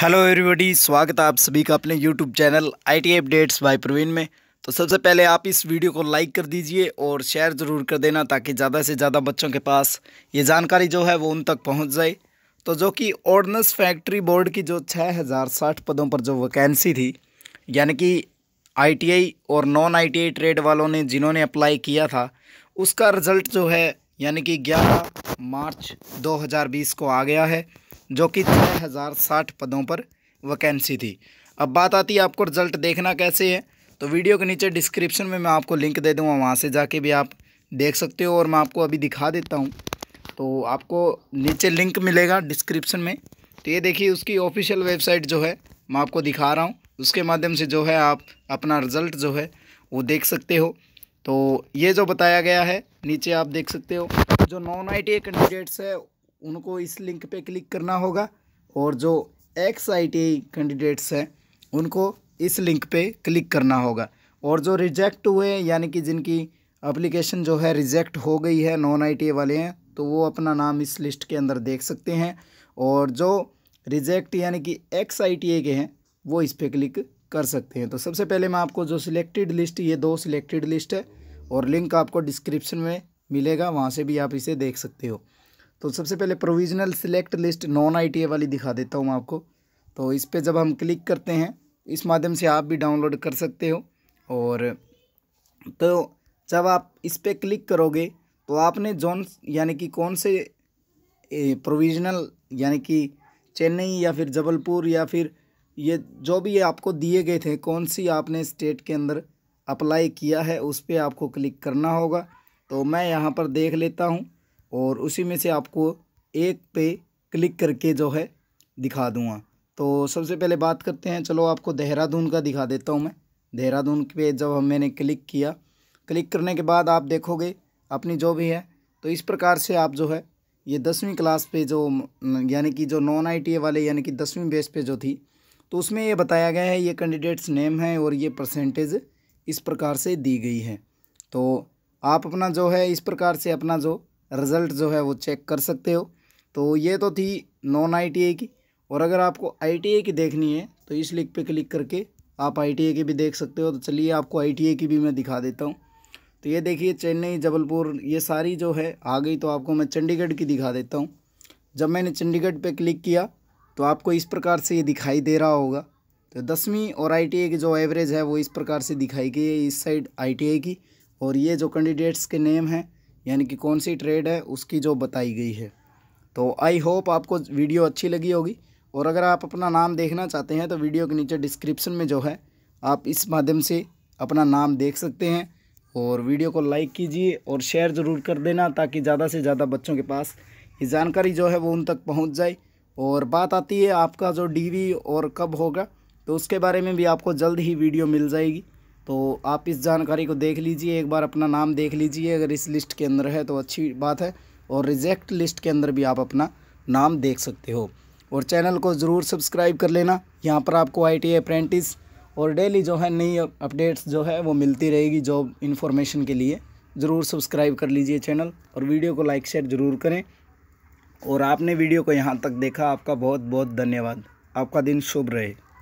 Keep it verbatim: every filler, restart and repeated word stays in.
Hello everybody, स्वागत है आप सभी का अपने YouTube channel I T updates by Praveen में। तो सबसे पहले आप इस वीडियो को लाइक कर दीजिए और शेयर ज़रूर कर देना ताकि ज़्यादा से ज़्यादा बच्चों के पास ये जानकारी जो है वो उन तक पहुंच जाए। तो जो कि ऑर्डिनेंस फैक्ट्री बोर्ड की जो छः हज़ार साठ पदों पर जो वैकेंसी थी, यानी कि आई टी आई और non I T I trade वालों ने जिन्होंने अप्लाई किया था, उसका रिज़ल्ट जो है यानी कि ग्यारह मार्च दो हज़ार बीस को आ गया है, जो कि छः हज़ार साठ पदों पर वैकेंसी थी। अब बात आती है आपको रिज़ल्ट देखना कैसे है, तो वीडियो के नीचे डिस्क्रिप्शन में मैं आपको लिंक दे दूँगा, वहाँ से जाके भी आप देख सकते हो और मैं आपको अभी दिखा देता हूँ। तो आपको नीचे लिंक मिलेगा डिस्क्रिप्शन में। तो ये देखिए उसकी ऑफिशियल वेबसाइट जो है मैं आपको दिखा रहा हूँ, उसके माध्यम से जो है आप अपना रिज़ल्ट जो है वो देख सकते हो। तो ये जो बताया गया है नीचे आप देख सकते हो, जो non I T I candidates है उनको इस लिंक पे क्लिक करना होगा और जो ex I T I candidates हैं उनको इस लिंक पे क्लिक करना होगा। और जो रिजेक्ट हुए यानी कि जिनकी एप्लीकेशन जो है रिजेक्ट हो गई है, नॉन आई टी आई वाले हैं, तो वो अपना नाम इस लिस्ट के अंदर देख सकते हैं। और जो रिजेक्ट यानी कि एक्स आई टी आई के हैं वो इस पर क्लिक कर सकते हैं। तो सबसे पहले मैं आपको जो सिलेक्टेड लिस्ट, ये दो सिलेक्टेड लिस्ट है और लिंक आपको डिस्क्रिप्शन में मिलेगा, वहाँ से भी आप इसे देख सकते हो। तो सबसे पहले provisional select list non I T I वाली दिखा देता हूँ मैं आपको। तो इस पर जब हम क्लिक करते हैं, इस माध्यम से आप भी डाउनलोड कर सकते हो। और तो जब आप इस पर क्लिक करोगे तो आपने जोन यानी कि कौन से प्रोविजनल यानी कि चेन्नई या फिर जबलपुर या फिर ये जो भी आपको दिए गए थे, कौन सी आपने स्टेट के अंदर अप्लाई किया है उस पर आपको क्लिक करना होगा। तो मैं यहाँ पर देख लेता हूँ और उसी में से आपको एक पे क्लिक करके जो है दिखा दूँगा। तो सबसे पहले बात करते हैं, चलो आपको देहरादून का दिखा देता हूँ मैं। देहरादून पे जब हम मैंने क्लिक किया, क्लिक करने के बाद आप देखोगे अपनी जो भी है, तो इस प्रकार से आप जो है ये दसवीं क्लास पे जो यानी कि जो नॉन आई टी आई वाले यानी कि दसवीं बेस पे जो थी, तो उसमें ये बताया गया है ये कैंडिडेट्स नेम है और ये परसेंटेज इस प्रकार से दी गई है। तो आप अपना जो है इस प्रकार से अपना जो रिज़ल्ट जो है वो चेक कर सकते हो। तो ये तो थी नॉन आई टी आई की। और अगर आपको आई टी आई की देखनी है तो इस लिंक पे क्लिक करके आप आई टी आई की भी देख सकते हो। तो चलिए आपको आई टी आई की भी मैं दिखा देता हूँ। तो ये देखिए चेन्नई, जबलपुर, ये सारी जो है आ गई। तो आपको मैं चंडीगढ़ की दिखा देता हूँ। जब मैंने चंडीगढ़ पे क्लिक किया तो आपको इस प्रकार से ये दिखाई दे रहा होगा। तो दसवीं और आई टी आई की जो एवरेज है वो इस प्रकार से दिखाई गई है इस साइड आई टी आई की। और ये जो कैंडिडेट्स के नेम हैं यानी कि कौन सी ट्रेड है उसकी जो बताई गई है। तो आई होप आपको वीडियो अच्छी लगी होगी। और अगर आप अपना नाम देखना चाहते हैं तो वीडियो के नीचे डिस्क्रिप्शन में जो है आप इस माध्यम से अपना नाम देख सकते हैं। और वीडियो को लाइक कीजिए और शेयर ज़रूर कर देना ताकि ज़्यादा से ज़्यादा बच्चों के पास ये जानकारी जो है वो उन तक पहुंच जाए। और बात आती है आपका जो डी वी और कब होगा, तो उसके बारे में भी आपको जल्द ही वीडियो मिल जाएगी। तो आप इस जानकारी को देख लीजिए, एक बार अपना नाम देख लीजिए, अगर इस लिस्ट के अंदर है तो अच्छी बात है। और रिजेक्ट लिस्ट के अंदर भी आप अपना नाम देख सकते हो। और चैनल को ज़रूर सब्सक्राइब कर लेना। यहाँ पर आपको आई टी आई अप्रेंटिस और डेली जो है नई अपडेट्स जो है वो मिलती रहेगी जॉब इन्फॉर्मेशन के लिए। ज़रूर सब्सक्राइब कर लीजिए चैनल और वीडियो को लाइक शेयर ज़रूर करें। और आपने वीडियो को यहाँ तक देखा, आपका बहुत बहुत धन्यवाद। आपका दिन शुभ रहे।